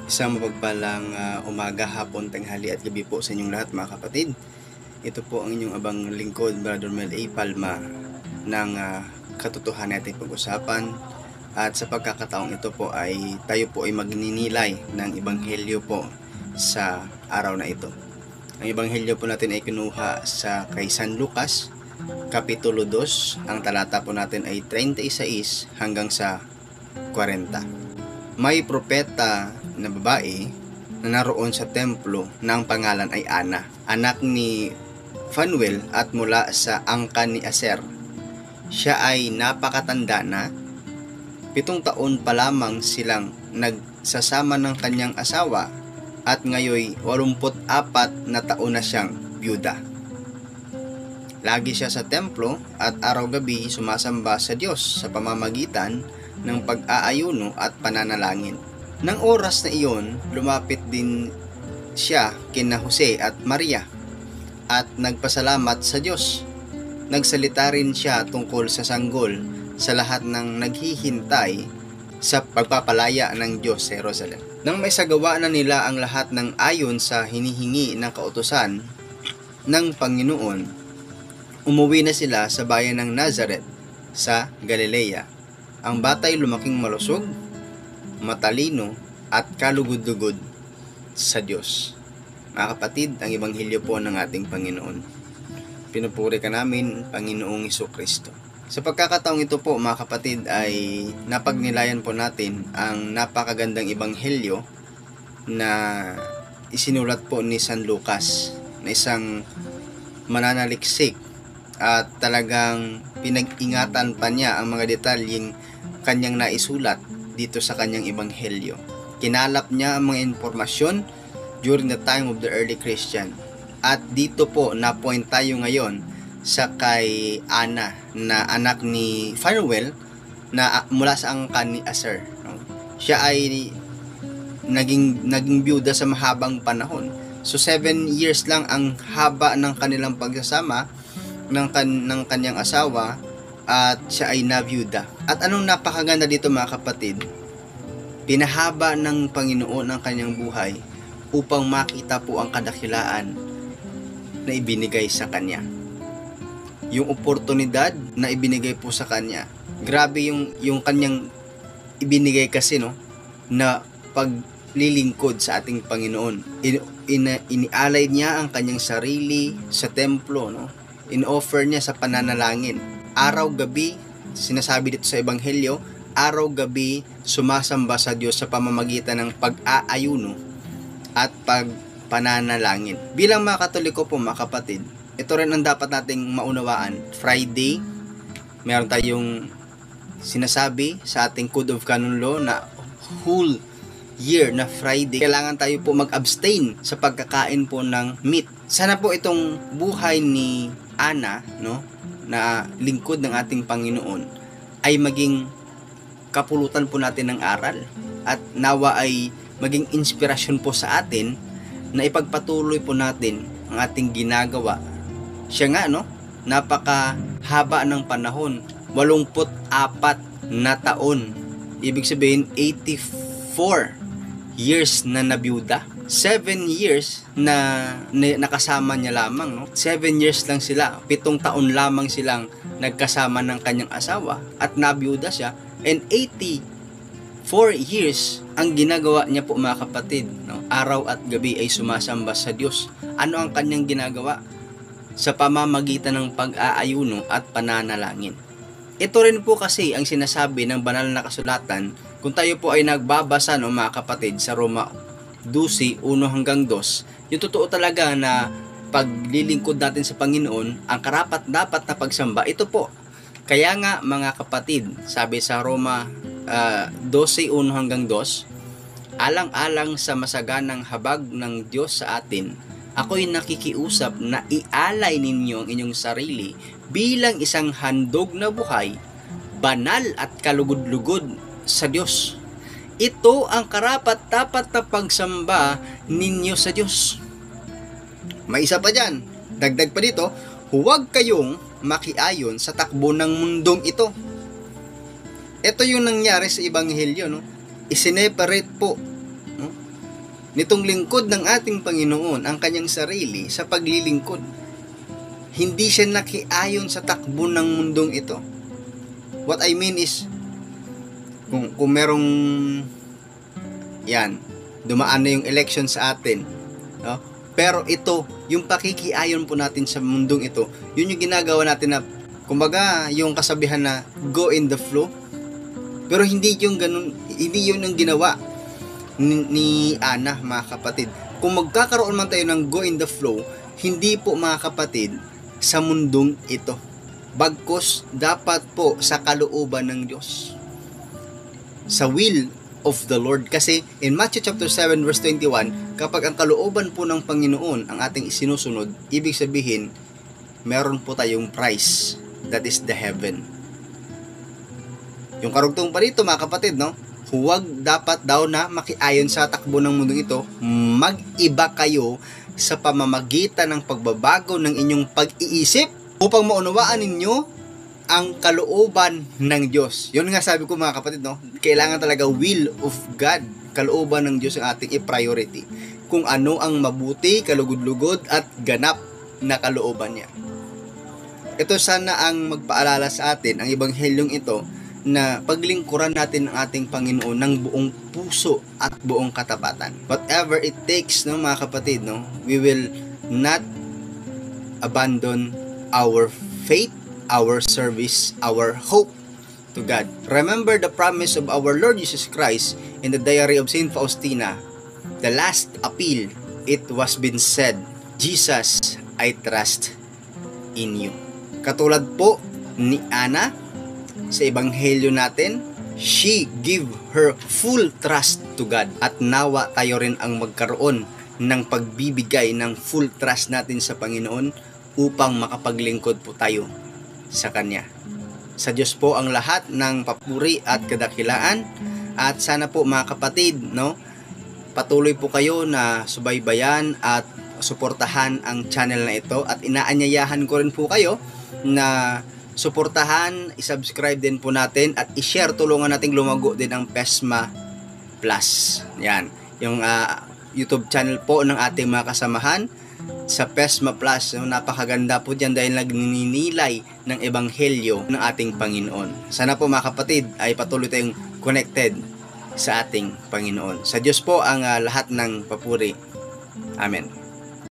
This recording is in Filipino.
Isang mapagpalang umaga, hapon, tanghali at gabi po sa inyong lahat mga kapatid. Ito po ang inyong abang lingkod, Brother Mel A. Palma, ng katotohanan natin pag-usapan. At sa pagkakataong ito po ay tayo po ay magninilay ng ebanghelyo po sa araw na ito. Ang ebanghelyo po natin ay kinuha sa kay San Lucas, Kapitulo 2. Ang talata po natin ay 36 hanggang sa 40. May propeta na babae na naroon sa templo na ang pangalan ay Ana, anak ni Phanuel at mula sa angkan ni Aser. Siya ay napakatanda na, 7 taon pa lamang silang nagsasama ng kanyang asawa at ngayoy 84 na taon na siyang byuda. Lagi siya sa templo at araw-gabi sumasamba sa Diyos sa pamamagitan ng pag-aayuno at pananalangin. Nang oras na iyon, lumapit din siya kina Jose at Maria at nagpasalamat sa Diyos. Nagsalita rin siya tungkol sa sanggol sa lahat ng naghihintay sa pagpapalaya ng Diyos sa Jerusalem. Nang maisagawa na nila ang lahat ng ayon sa hinihingi ng kautusan ng Panginoon, umuwi na sila sa bayan ng Nazareth sa Galilea. Ang batay lumaking malusog, matalino at kalugod-lugod sa Diyos. Mga kapatid, ang ebanghelyo po ng ating Panginoon. Pinupuri ka namin, Panginoong Jesucristo. Sa pagkakataong ito po, mga kapatid, ay napagnilayan po natin ang napakagandang ebanghelyo na isinulat po ni San Lucas, na isang mananaliksik at talagang pinag-ingatan pa niya ang mga detalyeng kanyang naisulat dito sa kanyang ebanghelyo. Kinalap niya ang mga impormasyon during the time of the early Christian. At dito po na-point tayo ngayon sa kay Ana na anak ni Phanuel na mula sa angkan ni Aser. Siya ay naging byuda sa mahabang panahon. So 7 years lang ang haba ng kanilang pagsasama ng kanyang asawa at siya ay nabyuda. At anong napakaganda dito mga kapatid? Pinahaba ng Panginoon ang kanyang buhay upang makita po ang kadakilaan na ibinigay sa kanya. Yung oportunidad na ibinigay po sa kanya. Grabe yung kanyang ibinigay kasi na paglilingkod sa ating Panginoon. Inialay niya ang kanyang sarili sa templo, in-offer niya sa pananalangin. Araw-gabi, sinasabi dito sa ebanghelyo, araw-gabi sumasamba sa Diyos sa pamamagitan ng pag-aayuno at pagpananalangin. Bilang mga Katoliko po mga kapatid, ito rin ang dapat nating maunawaan. Friday, meron tayong sinasabi sa ating Code of Canon Law na whole year na Friday, kailangan tayo po mag-abstain sa pagkakain po ng meat. Sana po itong buhay ni Ana, na lingkod ng ating Panginoon ay maging kapulutan po natin ng aral at nawa ay maging inspirasyon po sa atin na ipagpatuloy po natin ang ating ginagawa. Siya nga napakahaba ng panahon, 84 na taon, ibig sabihin 84 years na nabiyuda. 7 years na nakasama niya lamang, 7 years lang sila, 7 taon lamang silang nagkasama ng kanyang asawa at nabiyuda siya, and 84 years ang ginagawa niya po mga kapatid, araw at gabi ay sumasamba sa Diyos. Ano ang kanyang ginagawa? Sa pamamagitan ng pag-aayuno at pananalangin. Ito rin po kasi ang sinasabi ng banal na kasulatan kung tayo po ay nagbabasa mga kapatid sa Roma 12:1 hanggang 2, yung totoo talaga na paglilingkod natin sa Panginoon, ang karapat-dapat na pagsamba, ito po. Kaya nga mga kapatid, sabi sa Roma 12:1 hanggang 2, alang-alang sa masaganang habag ng Diyos sa atin, ako'y nakikiusap na ialay ninyo ang inyong sarili bilang isang handog na buhay, banal at kalugod-lugod sa Diyos. Ito ang karapat-dapat na pagsamba ninyo sa Diyos. May isa pa dyan. Dagdag pa dito, huwag kayong makiayon sa takbo ng mundong ito. Ito yung nangyari sa ebanghelyo, Isineparate po nitong lingkod ng ating Panginoon ang kanyang sarili sa paglilingkod. Hindi siya nakiayon sa takbo ng mundong ito. What I mean is, kung merong dumaan na yung election sa atin, no? Pero ito, yung pakikiayon po natin sa mundong ito, yun yung ginagawa natin na, kumbaga, yung kasabihan na go in the flow. Pero hindi yung ganun, hindi yun ang ginawa ni Ana, mga kapatid. Kung magkakaroon man tayo ng go in the flow, hindi po, mga kapatid, sa mundong ito. Bagkus, dapat po sa kalooban ng Diyos. Sa will of the Lord. Kasi in Matthew chapter 7 verse 21, kapag ang kalooban po ng Panginoon ang ating isinusunod, ibig sabihin, meron po tayong prize. That is the heaven. Yung karugtong pa dito, mga kapatid, no? Huwag dapat daw na makiayon sa takbo ng mundong ito. Mag-iba kayo sa pamamagitan ng pagbabago ng inyong pag-iisip upang maunawaan ninyo ang kalooban ng Diyos. Yun nga sabi ko, mga kapatid, no? Kailangan talaga will of God, kalooban ng Diyos ang ating i-priority. Kung ano ang mabuti, kalugod-lugod at ganap na kalooban niya. Ito sana ang magpaalala sa atin, ang ebanghelyong ito, na paglingkuran natin ang ating Panginoon ng buong puso at buong katapatan. Whatever it takes, no, mga kapatid, no, we will not abandon our faith, our service, our hope to God. Remember the promise of our Lord Jesus Christ in the diary of Saint Faustina. The last appeal, it was been said, Jesus, I trust in you. Katulad po ni Ana, sa ebanghelyo natin, she give her full trust to God. At nawa tayo rin ang magkaroon ng pagbibigay ng full trust natin sa Panginoon upang makapaglingkod po tayo sa Kanya. Sa Diyos po ang lahat ng papuri at kadakilaan. At sana po, mga kapatid, no, patuloy po kayo na subaybayan at suportahan ang channel na ito. At inaanyayahan ko rin po kayo na suportahan, isubscribe din po natin at i-share, tulungan nating lumago din ang PESMA Plus. Yan, yung YouTube channel po ng ating mga kasamahan sa PESMA Plus. Napakaganda po dyan dahil nagninilay ng ebanghelyo ng ating Panginoon. Sana po, mga kapatid, ay patuloy tayong connected sa ating Panginoon. Sa Diyos po ang lahat ng papuri. Amen.